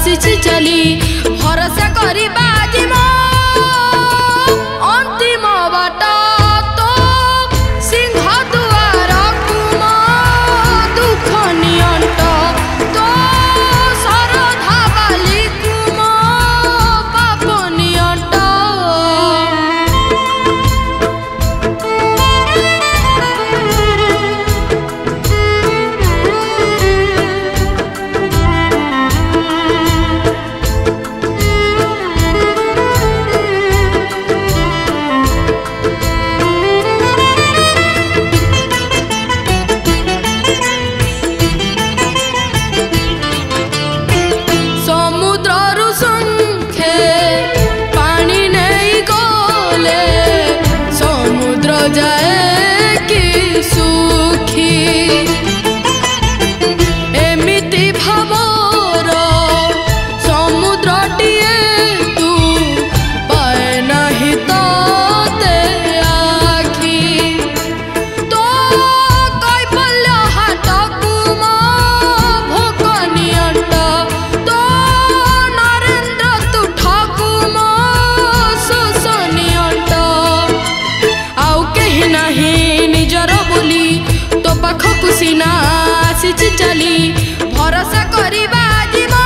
आसी चली भरोसा करिबा जीमो अंतिम बाट तो सिंह दुआर कुम दुख नियंट तो सरधा बाली कुम पाप नियंट जाए कि सुखी एमिति भावर समुद्रटिए तू पाए नहीं ते आखी तो कैफल्य हाट कुम भोक नियंट तो नरेन्द्र तू ठाकुम शोष नियंट नहीं निजर बोली तो पाखकु सीना आसी चली भरोसा करिबा जीमो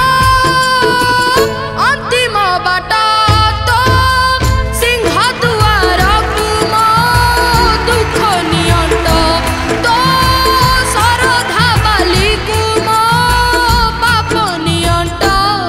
अंतिम बाट तो सिंह दुआर कुम दुख नियंट तो सरधा बाली कुम पाप नियंट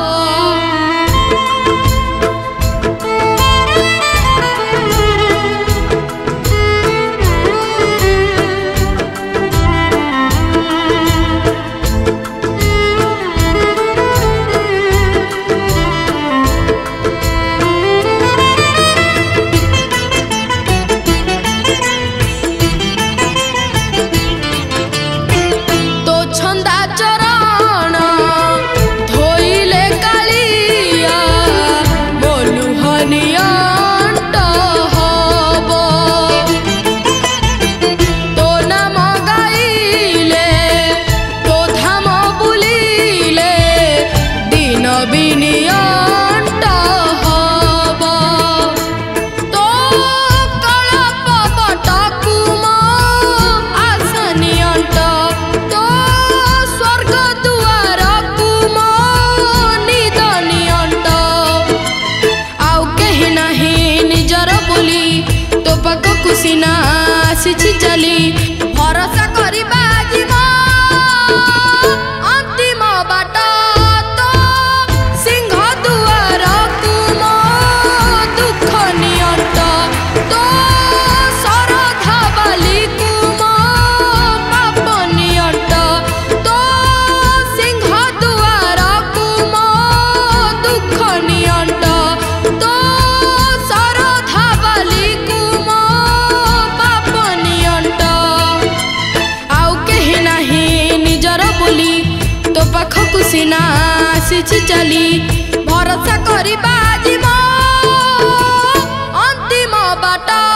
सीना आसी चली भरोसा करिबा जीमो अंतिम बाट तो सिंह दुआर कुम दुख नियंट तो सरधा बाली कुम पाप नियंट तो सिंह दुआर कुम दुख नियंट तो सरधा बाली कुम तो पाखकु सीना आसी चली भरोसा करिबा जीमो अंतिम बाट।